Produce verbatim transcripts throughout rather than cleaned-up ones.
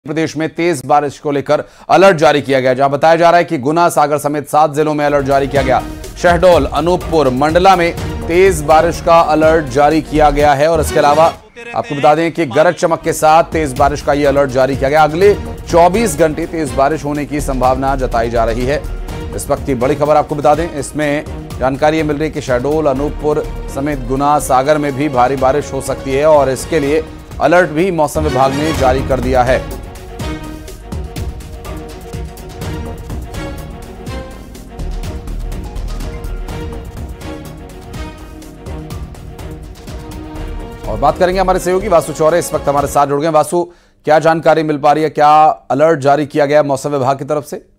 प्रदेश में तेज बारिश को लेकर अलर्ट जारी किया गया, जहां बताया जा रहा है कि गुना, सागर समेत सात जिलों में अलर्ट जारी किया गया। शहडोल, अनूपपुर, मंडला में तेज बारिश का अलर्ट जारी किया गया है और इसके अलावा आपको बता दें कि गरज चमक के साथ तेज बारिश का यह अलर्ट जारी किया गया। अगले चौबीस घंटे तेज बारिश होने की संभावना जताई जा रही है। इस वक्त की बड़ी खबर आपको बता दें, इसमें जानकारी मिल रही है कि शहडोल, अनूपपुर समेत गुना, सागर में भी भारी बारिश हो सकती है और इसके लिए अलर्ट भी मौसम विभाग ने जारी कर दिया है। और बात करेंगे हमारे सहयोगी वासु चौरे, इस वक्त हमारे साथ जुड़ गए। वासु, क्या जानकारी मिल पा रही है, क्या अलर्ट जारी किया गया मौसम विभाग की तरफ से?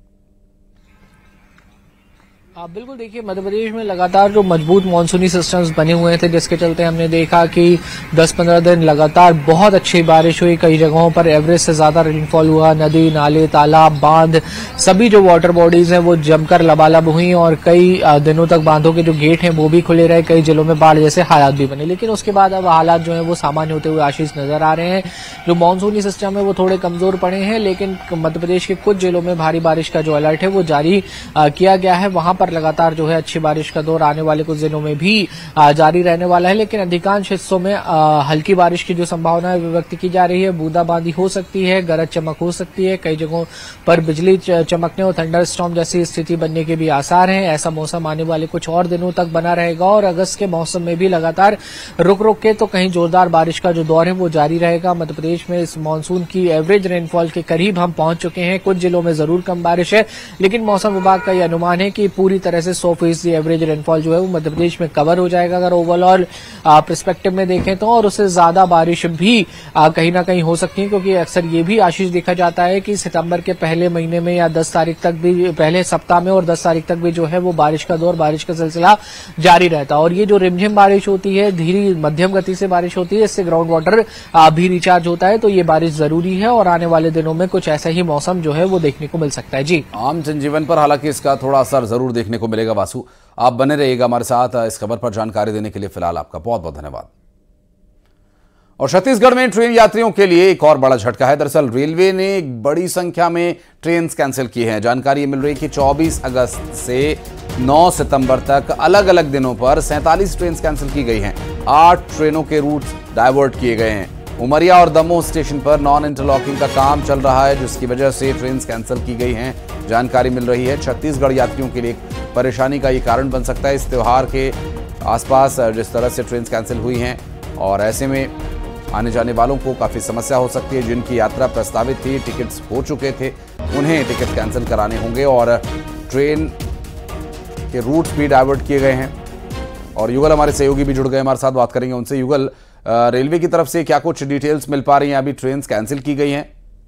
आप बिल्कुल देखिए, मध्य प्रदेश में लगातार जो मजबूत मानसूनी सिस्टम्स बने हुए थे, जिसके चलते हमने देखा कि दस पंद्रह दिन लगातार बहुत अच्छी बारिश हुई। कई जगहों पर एवरेज से ज्यादा रेनफॉल हुआ। नदी, नाले, तालाब, बांध, सभी जो वाटर बॉडीज हैं वो जमकर लबालब हुई और कई दिनों तक बांधों के जो गेट हैं वो भी खुले रहे। कई जिलों में बाढ़ जैसे हालात भी बने, लेकिन उसके बाद अब हालात जो है वो सामान्य होते हुए आशीष नजर आ रहे हैं। जो मानसूनी सिस्टम है वो थोड़े कमजोर पड़े हैं, लेकिन मध्य प्रदेश के कुछ जिलों में भारी बारिश का जो अलर्ट है वो जारी किया गया है। वहां पर लगातार जो है अच्छी बारिश का दौर आने वाले कुछ दिनों में भी जारी रहने वाला है, लेकिन अधिकांश हिस्सों में हल्की बारिश की जो संभावना है व्यक्त की जा रही है। बूंदाबांदी हो सकती है, गरज चमक हो सकती है, कई जगहों पर बिजली चमकने और थंडर स्टॉर्म जैसी स्थिति बनने के भी आसार हैं। ऐसा मौसम आने वाले कुछ और दिनों तक बना रहेगा और अगस्त के मौसम में भी लगातार रुक रुक के तो कहीं जोरदार बारिश का जो दौर है वो जारी रहेगा। मध्य प्रदेश में इस मानसून की एवरेज रेनफॉल के करीब हम पहुंच चुके हैं। कुछ जिलों में जरूर कम बारिश है, लेकिन मौसम विभाग का यह अनुमान है कि पूरी तरह से सौ फीसदी एवरेज रेनफॉल जो है वो मध्य प्रदेश में कवर हो जाएगा अगर ओवरऑल पर्सपेक्टिव में देखें तो। और उससे ज्यादा बारिश भी आ, कहीं ना कहीं हो सकती है, क्योंकि अक्सर ये भी आशीष देखा जाता है कि सितंबर के पहले महीने में या दस तारीख तक भी, पहले सप्ताह में और दस तारीख तक भी जो है वो बारिश का दौर, बारिश का सिलसिला जारी रहता है। और ये जो रिमझिम बारिश होती है, धीरे मध्यम गति से बारिश होती है, इससे ग्राउंड वाटर भी रिचार्ज होता है, तो ये बारिश जरूरी है और आने वाले दिनों में कुछ ऐसा ही मौसम जो है वो देखने को मिल सकता है। जी, आम जनजीवन पर हालांकि इसका थोड़ा असर जरूर देखने को मिलेगा। वासु, आप बने रहिएगा हमारे साथ इस खबर पर जानकारी देने के लिए। फिलहाल आपका बहुत बहुत धन्यवाद। और छत्तीसगढ़ में ट्रेन यात्रियों के लिए एक और बड़ा झटका है। दरअसल रेलवे ने एक बड़ी संख्या में ट्रेन कैंसिल की है। जानकारी मिल रही है कि चौबीस अगस्त से नौ सितंबर तक अलग अलग दिनों पर सैंतालीस ट्रेन कैंसिल की गई हैं। आठ ट्रेनों के रूट डाइवर्ट किए गए हैं। उमरिया और दमोह स्टेशन पर नॉन इंटरलॉकिंग का काम चल रहा है, जिसकी वजह से ट्रेन कैंसिल की गई हैं। जानकारी मिल रही है छत्तीसगढ़ यात्रियों के लिए परेशानी का ये कारण बन सकता है। इस त्योहार के आसपास जिस तरह से ट्रेन कैंसिल हुई हैं और ऐसे में आने जाने वालों को काफ़ी समस्या हो सकती है। जिनकी यात्रा प्रस्तावित थी, टिकट्स हो चुके थे, उन्हें टिकट कैंसिल कराने होंगे और ट्रेन के रूट्स भी डाइवर्ट किए गए हैं। और युगल हमारे सहयोगी भी जुड़ गए, हमारे साथ बात करेंगे उनसे। युगल, रेलवे की तरफ से क्या कुछ डिटेल्स मिल पा रही हैं? अभी ट्रेन कैंसिल की गई हैं?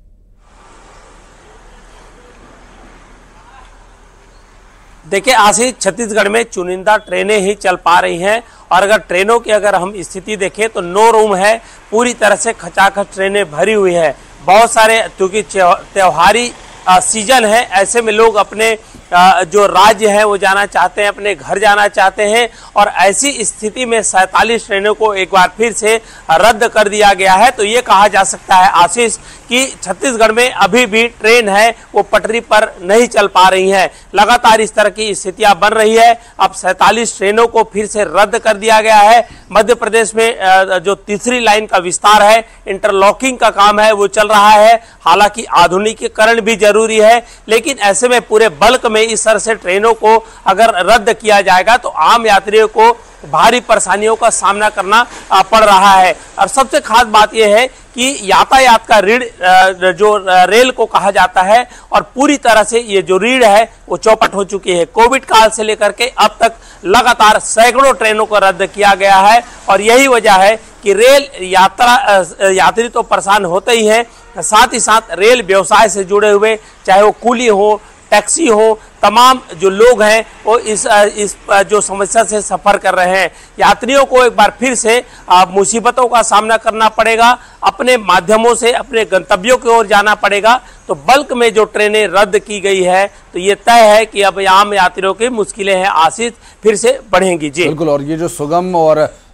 देखिए आशीष, छत्तीसगढ़ में चुनिंदा ट्रेनें ही चल पा रही हैं और अगर ट्रेनों की अगर हम स्थिति देखें तो नो रूम है, पूरी तरह से खचाखच ट्रेनें भरी हुई है। बहुत सारे, क्योंकि त्योहारी सीजन है, ऐसे में लोग अपने जो राज्य है वो जाना चाहते हैं, अपने घर जाना चाहते हैं और ऐसी स्थिति में सैंतालीस ट्रेनों को एक बार फिर से रद्द कर दिया गया है। तो ये कहा जा सकता है आशीष कि छत्तीसगढ़ में अभी भी ट्रेन है वो पटरी पर नहीं चल पा रही है। लगातार इस तरह की स्थितियां बन रही है। अब सैंतालीस ट्रेनों को फिर से रद्द कर दिया गया है। मध्य प्रदेश में जो तीसरी लाइन का विस्तार है, इंटरलॉकिंग का काम है वो चल रहा है। हालांकि आधुनिकीकरण भी जरूरी है, लेकिन ऐसे में पूरे बल्क में इस तरह से ट्रेनों को अगर रद्द किया जाएगा तो आम यात्रियों को भारी परेशानियों का सामना करना पड़ रहा है। और सबसे खास बात यह है कि यातायात का रीढ़ जो रेल को कहा जाता है और पूरी तरह से ये जो रीढ़ है वो चौपट हो चुकी है। कोविड काल से लेकर के अब तक लगातार सैकड़ों ट्रेनों को रद्द किया गया है और यही वजह है कि रेल यात्रा यात्री तो परेशान होते ही हैं, साथ ही साथ रेल व्यवसाय से जुड़े हुए, चाहे वो कुली हो, टैक्सी हो, तमाम जो लोग हैं वो इस इस जो समस्या से सफर कर रहे हैं। यात्रियों को एक बार फिर से मुसीबतों का सामना करना पड़ेगा, अपने माध्यमों से अपने गंतव्यों की ओर जाना पड़ेगा। तो बल्क में जो ट्रेनें रद्द की गई है तो ये तय है कि अब आम यात्रियों की मुश्किलें हैं आशीष फिर से बढ़ेंगी। जी बिल्कुल, और ये जो सुगम और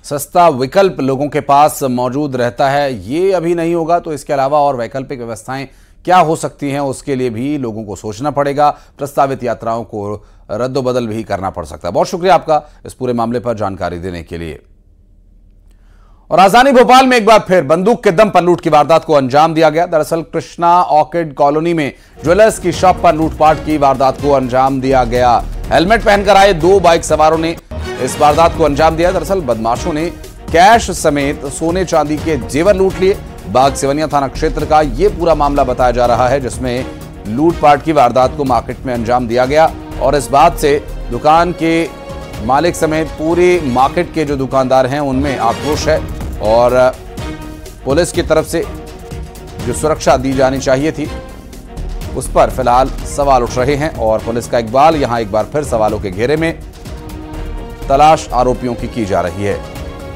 सस्ता विकल्प लोगों के पास मौजूद रहता है। ये अभी नहीं होगा तो इसके अलावा और वैकल्पिक व्यवस्थाएं क्या हो सकती हैं, उसके लिए भी लोगों को सोचना पड़ेगा। प्रस्तावित यात्राओं को रद्दोबदल भी करना पड़ सकता है। बहुत शुक्रिया आपका इस पूरे मामले पर जानकारी देने के लिए। और राजधानी भोपाल में एक बार फिर बंदूक के दम पर लूट की वारदात को अंजाम दिया गया। दरअसल कृष्णा ऑर्किड कॉलोनी में ज्वेलर्स की शॉप पर लूटपाट की वारदात को अंजाम दिया गया। हेलमेट पहनकर आए दो बाइक सवारों ने इस वारदात को अंजाम दिया। दरअसल बदमाशों ने कैश समेत सोने चांदी के जेवर लूट लिए। बाग सिवनिया थाना क्षेत्र का यह पूरा मामला बताया जा रहा है, जिसमें लूटपाट की वारदात को मार्केट में अंजाम दिया गया। और इस बात से दुकान के मालिक समेत पूरे मार्केट के जो दुकानदार हैं उनमें आक्रोश है और पुलिस की तरफ से जो सुरक्षा दी जानी चाहिए थी उस पर फिलहाल सवाल उठ रहे हैं। और पुलिस का इकबाल यहां एक बार फिर सवालों के घेरे में, तलाश आरोपियों की की जा रही है।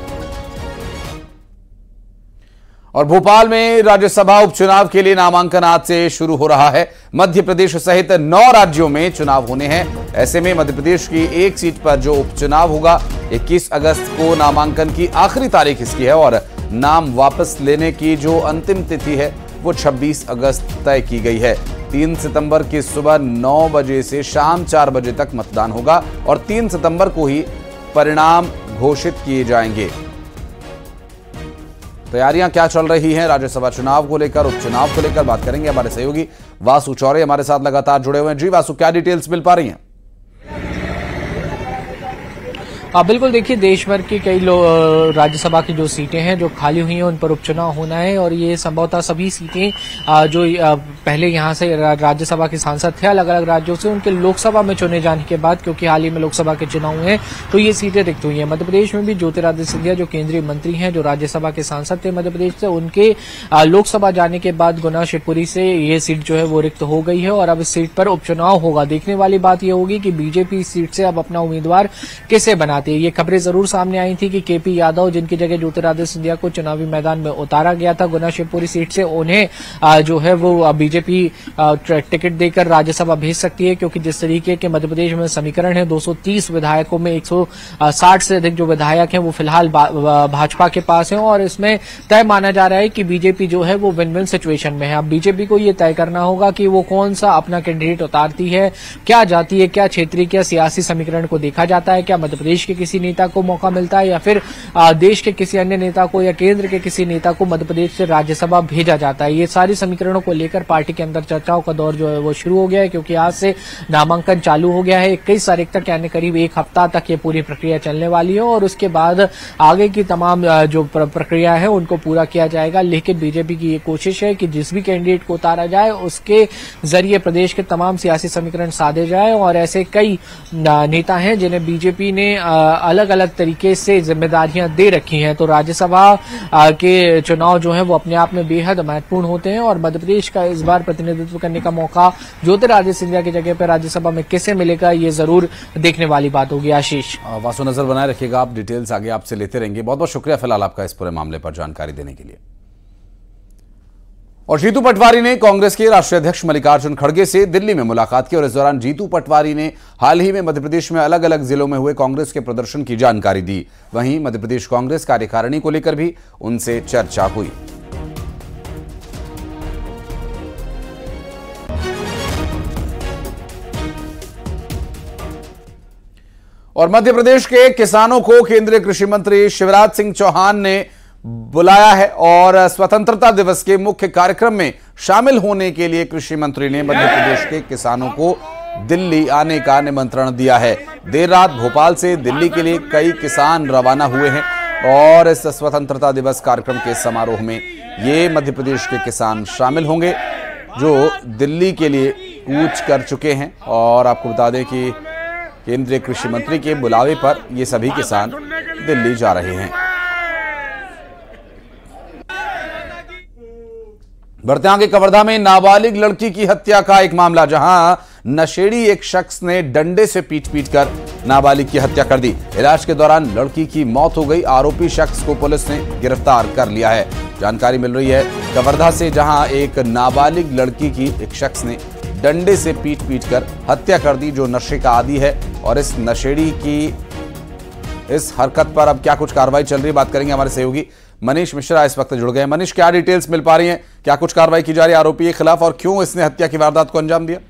और भोपाल में राज्यसभा उपचुनाव के लिए नामांकन आज से शुरू हो रहा है। मध्य प्रदेश सहित नौ राज्यों में चुनाव होने हैं। ऐसे में मध्य प्रदेश की एक सीट पर जो उपचुनाव होगा इक्कीस अगस्त को नामांकन की आखिरी तारीख इसकी है और नाम वापस लेने की जो अंतिम तिथि है वो छब्बीस अगस्त तय की गई है। तीन सितंबर की सुबह नौ बजे से शाम चार बजे तक मतदान होगा और तीन सितंबर को ही परिणाम घोषित किए जाएंगे। तैयारियां क्या चल रही हैं राज्यसभा चुनाव को लेकर, उपचुनाव को लेकर बात करेंगे। हमारे सहयोगी वासु चौरे हमारे साथ लगातार जुड़े हुए हैं। जी वासु, क्या डिटेल्स मिल पा रही हैं? हाँ बिल्कुल, देखिए देश भर की कई राज्यसभा की जो सीटें हैं जो खाली हुई हैं उन पर उपचुनाव होना है और ये संभवतः सभी सीटें जो पहले यहाँ से राज्यसभा के सांसद थे अलग अलग राज्यों से उनके लोकसभा में चुने जाने के बाद, क्योंकि हाल ही में लोकसभा के चुनाव हुए हैं तो ये सीटें रिक्त हुई हैं। मध्य प्रदेश में भी ज्योतिरादित्य सिंधिया जो केंद्रीय मंत्री हैं, जो राज्यसभा के सांसद थे मध्य प्रदेश से, उनके लोकसभा जाने के बाद गुना शिवपुरी से ये सीट जो है वो रिक्त हो गई है और अब इस सीट पर उपचुनाव होगा। देखने वाली बात यह होगी कि बीजेपी इस सीट से अब अपना उम्मीदवार किसे बनाती है। ये खबरें जरूर सामने आई थी कि केपी यादव, जिनकी जगह ज्योतिरादित्य सिंधिया को चुनावी मैदान में उतारा गया था गुना शिवपुरी सीट से, उन्हें जो है वो बीजेपी टिकट देकर राज्यसभा भेज सकती है, क्योंकि जिस तरीके के मध्य प्रदेश में समीकरण है दो सौ तीस विधायकों में एक सौ साठ से अधिक जो विधायक हैं वो फिलहाल भाजपा के पास हैं और इसमें तय माना जा रहा है कि बीजेपी जो है वो विन विन सिचुएशन में है। अब बीजेपी को ये तय करना होगा कि वो कौन सा अपना कैंडिडेट उतारती है, क्या जाती है, क्या क्षेत्रीय, क्या सियासी समीकरण को देखा जाता है, क्या मध्य प्रदेश के किसी नेता को मौका मिलता है या फिर देश के किसी अन्य नेता को या केंद्र के किसी नेता को मध्य प्रदेश से राज्यसभा भेजा जाता है। ये सारी समीकरणों को लेकर पार्टी के अंदर चर्चाओं का दौर जो है वो शुरू हो गया है, क्योंकि आज से नामांकन चालू हो गया है। इक्कीस तारीख तक यानी करीब एक हफ्ता तक ये पूरी प्रक्रिया चलने वाली है और उसके बाद आगे की तमाम जो प्रक्रिया है उनको पूरा किया जाएगा। लेकिन बीजेपी की ये कोशिश है कि जिस भी कैंडिडेट को उतारा जाए उसके जरिए प्रदेश के तमाम सियासी समीकरण साधे जाए और ऐसे कई नेता हैं जिन्हें बीजेपी ने अलग अलग तरीके से जिम्मेदारियां दे रखी हैं। तो राज्यसभा के चुनाव जो है वो अपने आप में बेहद महत्वपूर्ण होते हैं और मध्य प्रदेश का इस बार प्रतिनिधित्व करने का मौका ज्योतिरादित्य सिंधिया की जगह पर राज्यसभा में किसे मिलेगा ये जरूर देखने वाली बात होगी। आशीष, वासु नजर बनाए रखिएगा, आप डिटेल्स आगे आपसे लेते रहेंगे। बहुत बहुत शुक्रिया फिलहाल आपका इस पूरे मामले पर जानकारी देने के लिए। और जीतू पटवारी ने कांग्रेस के राष्ट्रीय अध्यक्ष मल्लिकार्जुन खड़गे से दिल्ली में मुलाकात की और इस दौरान जीतू पटवारी ने हाल ही में मध्य प्रदेश में अलग अलग जिलों में हुए कांग्रेस के प्रदर्शन की जानकारी दी। वहीं मध्य प्रदेश कांग्रेस कार्यकारिणी को लेकर भी उनसे चर्चा हुई। और मध्य प्रदेश के किसानों को केंद्रीय कृषि मंत्री शिवराज सिंह चौहान ने बुलाया है और स्वतंत्रता दिवस के मुख्य कार्यक्रम में शामिल होने के लिए कृषि मंत्री ने मध्य प्रदेश के किसानों को दिल्ली आने का निमंत्रण दिया है। देर रात भोपाल से दिल्ली के लिए कई किसान रवाना हुए हैं और इस स्वतंत्रता दिवस कार्यक्रम के समारोह में ये मध्य प्रदेश के किसान शामिल होंगे जो दिल्ली के लिए कूच कर चुके हैं। और आपको बता दें कि केंद्रीय कृषि मंत्री के बुलावे पर ये सभी किसान दिल्ली जा रहे हैं। बढ़ते आगे, कवर्धा में नाबालिग लड़की की हत्या का एक मामला, जहां नशेड़ी एक शख्स ने डंडे से पीट पीट कर नाबालिग की हत्या कर दी। इलाज के दौरान लड़की की मौत हो गई। आरोपी शख्स को पुलिस ने गिरफ्तार कर लिया है। जानकारी मिल रही है कवर्धा से, जहां एक नाबालिग लड़की की एक शख्स ने डंडे से पीट पीट कर हत्या कर दी, जो नशे का आदी है। और इस नशेड़ी की इस हरकत पर अब क्या कुछ कार्रवाई चल रही है, बात करेंगे हमारे सहयोगी मनीष मिश्रा इस वक्त जुड़ गए हैं। मनीष, क्या डिटेल्स मिल पा रही हैं, क्या कुछ कार्रवाई की जा रही है आरोपी के खिलाफ और क्यों इसने हत्या की वारदात को अंजाम दिया?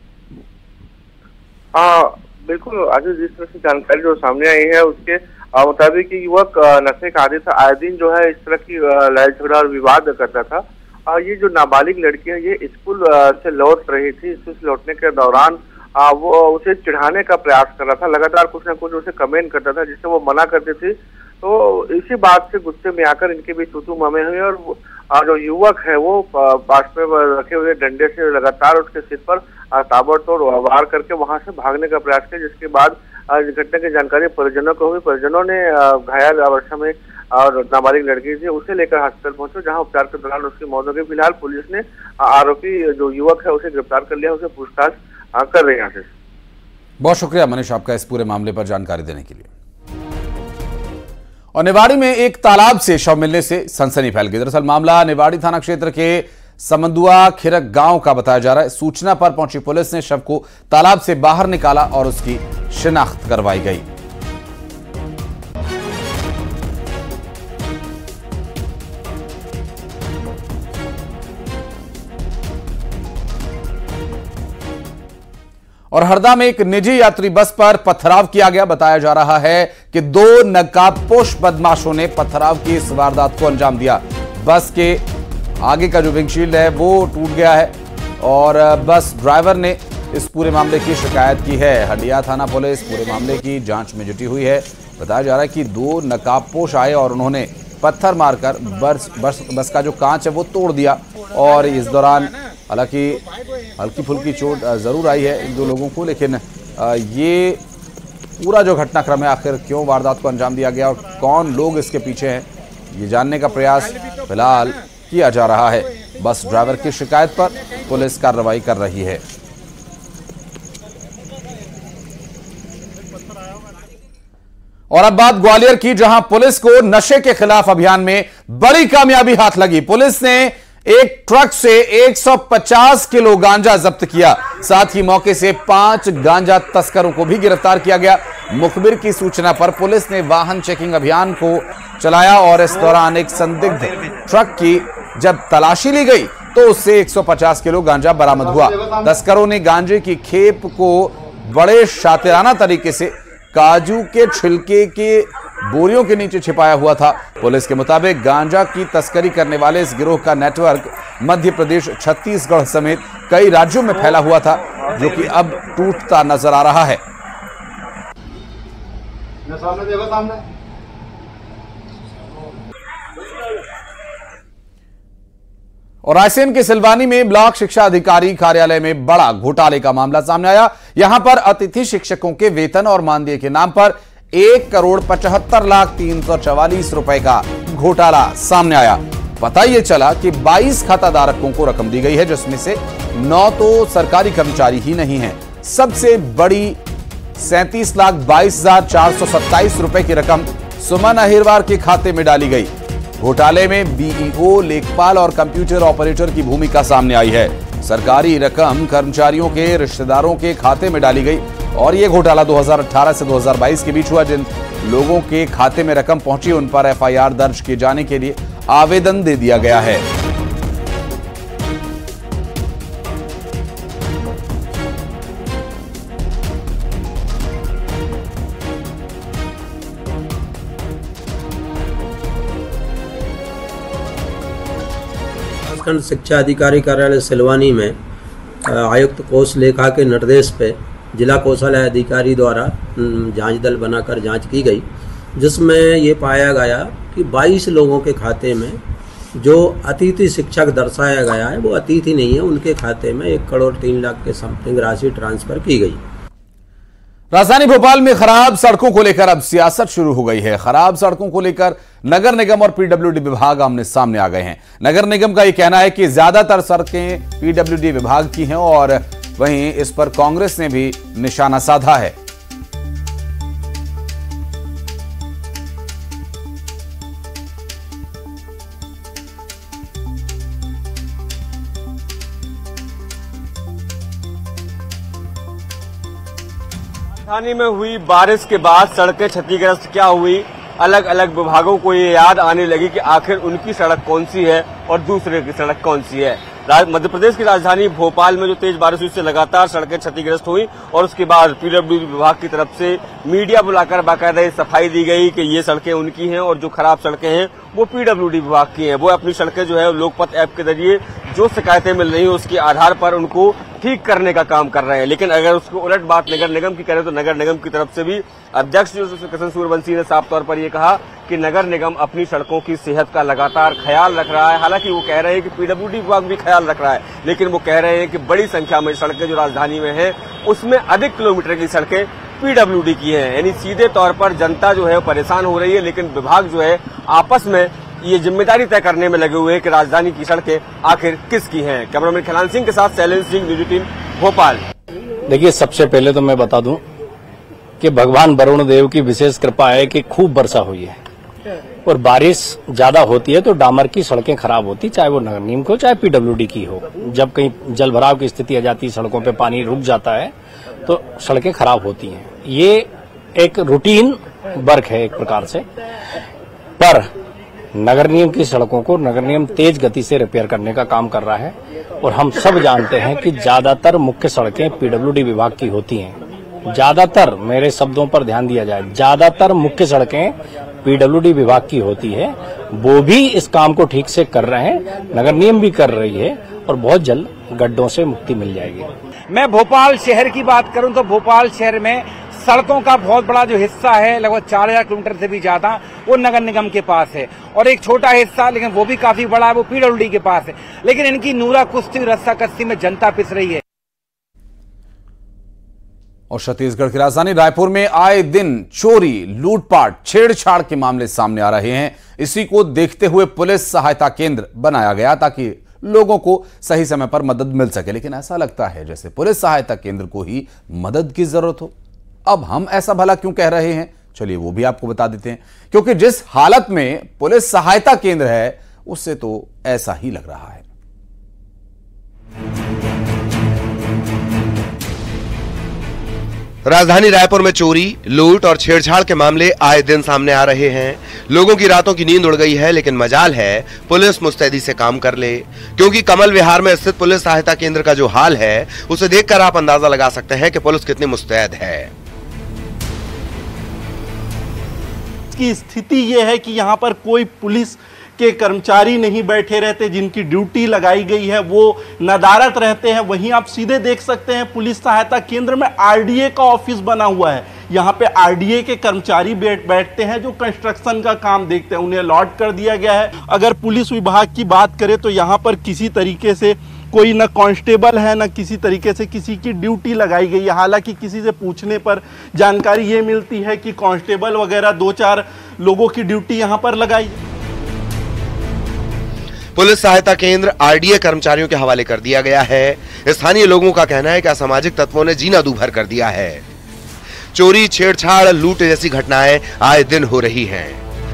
हाँ बिल्कुल, आज जिस तरह से जानकारी जो सामने आई है उसके मुताबिक कि युवक नशे का आदी था, आए दिन जो है इस तरह की लड़ाई झगड़ा और विवाद करता था। आ, ये जो नाबालिग लड़की है ये स्कूल से लौट रही थी, स्कूल से लौटने के दौरान आ, वो उसे चिढ़ाने का प्रयास कर रहा था, लगातार कुछ ना कुछ उसे कमेंट करता था जिससे वो मना करती थी। तो इसी बात से गुस्से में आकर इनके बीच तू मामे हुए और आ, जो युवक है वो पास में रखे हुए डंडे से लगातार उसके सिर पर ताबड़तोड़ वार करके वहां से भागने का प्रयास किया, जिसके बाद घटना की जानकारी परिजनों को हुई। परिजनों ने घायल अवस्था में और नाबालिग लड़की थी उसे लेकर हॉस्पिटल पहुंचे, जहां उपचार के दौरान उसकी मौत हो गई। फिलहाल पुलिस ने आरोपी जो युवक है उसे गिरफ्तार कर लिया, उसे पूछताछ कर रही है। बहुत शुक्रिया मनीष आपका इस पूरे मामले पर जानकारी देने के लिए। और निवाड़ी में एक तालाब से शव मिलने से सनसनी फैल गई। दरअसल मामला निवाड़ी थाना क्षेत्र के समंदुआ खिरक गांव का बताया जा रहा है। सूचना पर पहुंची पुलिस ने शव को तालाब से बाहर निकाला और उसकी शिनाख्त करवाई गई। और हरदा में एक निजी यात्री बस पर पथराव किया गया। बताया जा रहा है कि दो नकाबपोश बदमाशों ने पथराव की इस वारदात को अंजाम दिया। बस के आगे का जो विंडशील्ड है वो टूट गया है और बस ड्राइवर ने इस पूरे मामले की शिकायत की है। हंडिया थाना पुलिस पूरे मामले की जांच में जुटी हुई है। बताया जा रहा है कि दो नकाबपोश आए और उन्होंने पत्थर मारकर बस बस बस का जो कांच है वो तोड़ दिया और इस दौरान हालांकि हल्की फुल्की चोट जरूर आई है इन दो लोगों को, लेकिन ये पूरा जो घटनाक्रम है आखिर क्यों वारदात को अंजाम दिया गया और कौन लोग इसके पीछे हैं ये जानने का प्रयास फिलहाल किया जा रहा है। बस ड्राइवर की शिकायत पर पुलिस कार्रवाई कर रही है। और अब बात ग्वालियर की, जहां पुलिस को नशे के खिलाफ अभियान में बड़ी कामयाबी हाथ लगी। पुलिस ने एक ट्रक से एक सौ पचास किलो गांजा जब्त किया, साथ ही मौके से पांच गांजा तस्करों को भी गिरफ्तार किया गया। मुखबिर की सूचना पर पुलिस ने वाहन चेकिंग अभियान को चलाया और इस दौरान एक संदिग्ध ट्रक की जब तलाशी ली गई तो उससे एक सौ पचास किलो गांजा बरामद हुआ। तस्करों ने गांजे की खेप को बड़े शातिराना तरीके से काजू के छिलके के बोरियों के नीचे छिपाया हुआ था। पुलिस के मुताबिक गांजा की तस्करी करने वाले इस गिरोह का नेटवर्क मध्य प्रदेश, छत्तीसगढ़ समेत कई राज्यों में फैला हुआ था, जो कि अब टूटता नजर आ रहा है। सामने देखो, सामने। और रायसेन के सिलवानी में ब्लॉक शिक्षा अधिकारी कार्यालय में बड़ा घोटाले का मामला सामने आया। यहां पर अतिथि शिक्षकों के वेतन और मानदेय के नाम पर एक करोड़ पचहत्तर लाख तीन सौ चवालीस रुपए का घोटाला सामने आया। पता यह चला कि बाईस खाताधारकों को रकम दी गई है, जिसमें से नौ तो सरकारी कर्मचारी ही नहीं है। सबसे बड़ी सैंतीस लाख बाईस हजार चार सौ सत्ताईस रुपए की रकम सुमन अहिरवार के खाते में डाली गई। घोटाले में बीईओ, लेखपाल और कंप्यूटर ऑपरेटर की भूमिका सामने आई है। सरकारी रकम कर्मचारियों के रिश्तेदारों के खाते में डाली गई और यह घोटाला दो हज़ार अठारह से दो हज़ार बाईस के बीच हुआ। जिन लोगों के खाते में रकम पहुंची उन पर एफआईआर दर्ज किए जाने के लिए आवेदन दे दिया गया है। खंड शिक्षा अधिकारी कार्यालय सिलवानी में आयुक्त कोष लेखा के निर्देश पे जिला कोषालय अधिकारी द्वारा जांच दल बनाकर जांच की गई, जिसमें ये पाया गया कि बाईस लोगों के खाते में जो अतिथि शिक्षक दर्शाया गया है वो अतिथि नहीं है, उनके खाते में एक करोड़ तीन लाख के समथिंग राशि ट्रांसफर की गई। राजधानी भोपाल में खराब सड़कों को लेकर अब सियासत शुरू हो गई है। खराब सड़कों को लेकर नगर निगम और पीडब्ल्यूडी विभाग आमने सामने आ गए हैं। नगर निगम का यह कहना है कि ज्यादातर सड़कें पीडब्ल्यूडी विभाग की हैं और वहीं इस पर कांग्रेस ने भी निशाना साधा है। राजधानी में हुई बारिश के बाद सड़कें क्षतिग्रस्त क्या हुई, अलग अलग विभागों को ये याद आने लगी कि आखिर उनकी सड़क कौन सी है और दूसरे की सड़क कौन सी है। मध्य प्रदेश की राजधानी भोपाल में जो तेज बारिश हुई से लगातार सड़कें क्षतिग्रस्त हुई और उसके बाद पीडब्ल्यूडी विभाग की तरफ से मीडिया बुलाकर बाकायदा सफाई दी गई कि ये सड़कें उनकी हैं और जो खराब सड़कें हैं वो पीडब्ल्यूडी विभाग की हैं। वो अपनी सड़कें जो है लोकपथ ऐप के जरिए जो शिकायतें मिल रही हैं उसके आधार पर उनको ठीक करने का काम कर रहे हैं। लेकिन अगर उसको उलट बात नगर निगम की करें तो नगर निगम की तरफ से भी अध्यक्ष जो किशन सूर्यवंशी ने साफ तौर पर ये कहा कि नगर निगम अपनी सड़कों की सेहत का लगातार ख्याल रख रहा है। हालांकि वो कह रहे हैं कि पीडब्ल्यूडी विभाग भी ख्याल रख रहा है, लेकिन वो कह रहे हैं कि बड़ी संख्या में सड़कें जो राजधानी में हैं उसमें अधिक किलोमीटर की सड़कें पीडब्ल्यूडी की हैं। यानी सीधे तौर पर जनता जो है परेशान हो रही है, लेकिन विभाग जो है आपस में ये जिम्मेदारी तय करने में लगे हुए हैं कि राजधानी की सड़कें आखिर किसकी हैं। कैमरामैन खिलान सिंह के साथ शैलेंद्र सिंह, न्यूज एटीन भोपाल। देखिए, सबसे पहले तो मैं बता दूं कि भगवान वरुण देव की विशेष कृपा है कि खूब वर्षा हुई है और बारिश ज्यादा होती है तो डामर की सड़कें खराब होती, चाहे वो नगर निगम की हो चाहे पीडब्ल्यूडी की हो। जब कहीं जल भराव की स्थिति आ जाती है, सड़कों पे पानी रुक जाता है तो सड़कें खराब होती हैं। ये एक रूटीन वर्क है एक प्रकार से, पर नगर निगम की सड़कों को नगर निगम तेज गति से रिपेयर करने का काम कर रहा है और हम सब जानते हैं कि ज्यादातर मुख्य सड़कें पीडब्ल्यूडी विभाग की होती हैं। ज्यादातर, मेरे शब्दों पर ध्यान दिया जाए, ज्यादातर मुख्य सड़कें पीडब्ल्यूडी विभाग की होती है। वो भी इस काम को ठीक से कर रहे हैं, नगर निगम भी कर रही है और बहुत जल्द गड्ढों से मुक्ति मिल जाएगी। मैं भोपाल शहर की बात करूं तो भोपाल शहर में सड़कों का बहुत बड़ा जो हिस्सा है, लगभग चार हजार किलोमीटर से भी ज्यादा, वो नगर निगम के पास है और एक छोटा हिस्सा, लेकिन वो भी काफी बड़ा है, वो पीडब्ल्यूडी के पास है। लेकिन इनकी नूरा कुश्ती रस्सा कस्सी में जनता पिस रही है। और छत्तीसगढ़ की राजधानी रायपुर में आए दिन चोरी, लूटपाट, छेड़छाड़ के मामले सामने आ रहे हैं। इसी को देखते हुए पुलिस सहायता केंद्र बनाया गया ताकि लोगों को सही समय पर मदद मिल सके। लेकिन ऐसा लगता है जैसे पुलिस सहायता केंद्र को ही मदद की जरूरत हो। अब हम ऐसा भला क्यों कह रहे हैं, चलिए वो भी आपको बता देते हैं। क्योंकि जिस हालत में पुलिस सहायता केंद्र है उससे तो ऐसा ही लग रहा है। राजधानी रायपुर में चोरी, लूट और छेड़छाड़ के मामले आए दिन सामने आ रहे हैं। लोगों की रातों की नींद उड़ गई है, लेकिन मजाल है पुलिस मुस्तैदी से काम कर ले, क्योंकि कमल विहार में स्थित पुलिस सहायता केंद्र का जो हाल है उसे देखकर आप अंदाजा लगा सकते हैं कि पुलिस कितनी मुस्तैद है। की स्थिति यह है कि यहाँ पर कोई पुलिस के कर्मचारी नहीं बैठे रहते, जिनकी ड्यूटी लगाई गई है वो नदारत रहते हैं। वहीं आप सीधे देख सकते हैं पुलिस सहायता केंद्र में आरडीए का ऑफिस बना हुआ है। यहाँ पे आरडीए के कर्मचारी बैठ बैठते हैं जो कंस्ट्रक्शन का काम देखते हैं, उन्हें अलॉट कर दिया गया है। अगर पुलिस विभाग की बात करें तो यहाँ पर किसी तरीके से कोई न कांस्टेबल है, न किसी तरीके से किसी की ड्यूटी लगाई गई है। हालांकि किसी से पूछने पर जानकारी ये मिलती है कि कांस्टेबल वगैरह दो चार लोगों की ड्यूटी यहाँ पर लगाई। पुलिस सहायता केंद्र आरडीए कर्मचारियों के हवाले कर दिया गया है। स्थानीय लोगों का कहना है कि असामाजिक तत्वों ने जीना दूभर कर दिया है। चोरी, छेड़छाड़, लूट जैसी घटनाएं आए दिन हो रही हैं।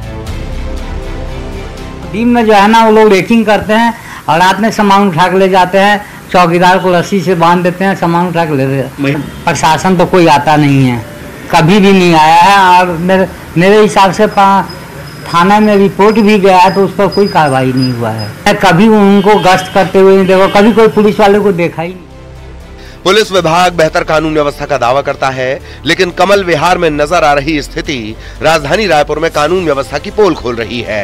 दिन में जो है ना वो लोग रेकिंग करते हैं और रात में सामान उठा के ले जाते हैं, चौकीदार को रस्सी से बांध देते हैं, सामान उठा के ले जाते हैं। प्रशासन तो कोई आता नहीं है, कभी भी नहीं आया है। और मेरे मेरे हिसाब से थाना में रिपोर्ट भी गया है तो उस पर कोई कार्रवाई नहीं हुआ है। कभी उनको गश्त करते हुए नहीं देखा, कभी कोई पुलिस वाले को देखा ही नहीं। पुलिस विभाग बेहतर कानून व्यवस्था का दावा करता है, लेकिन कमल विहार में नजर आ रही स्थिति राजधानी रायपुर में कानून व्यवस्था की पोल खोल रही है।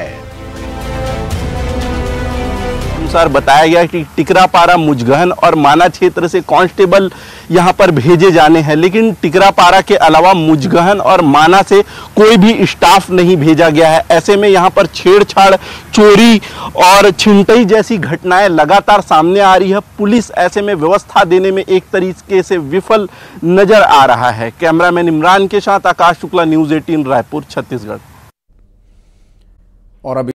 अनुसार बताया गया कि टिकरापारा, मुजगहन और माना क्षेत्र से कांस्टेबल यहां पर भेजे जाने हैं, लेकिन टिकरापारा के अलावा मुजगहन और माना से कोई भी स्टाफ नहीं भेजा गया है। ऐसे में यहां पर छेड़छाड़, चोरी और छिनतई जैसी घटनाएं लगातार सामने आ रही है। पुलिस ऐसे में व्यवस्था देने में एक तरीके से विफल नजर आ रहा है। कैमरामैन इमरान के साथ आकाश शुक्ला, न्यूज एटीन रायपुर, छत्तीसगढ़। और अभी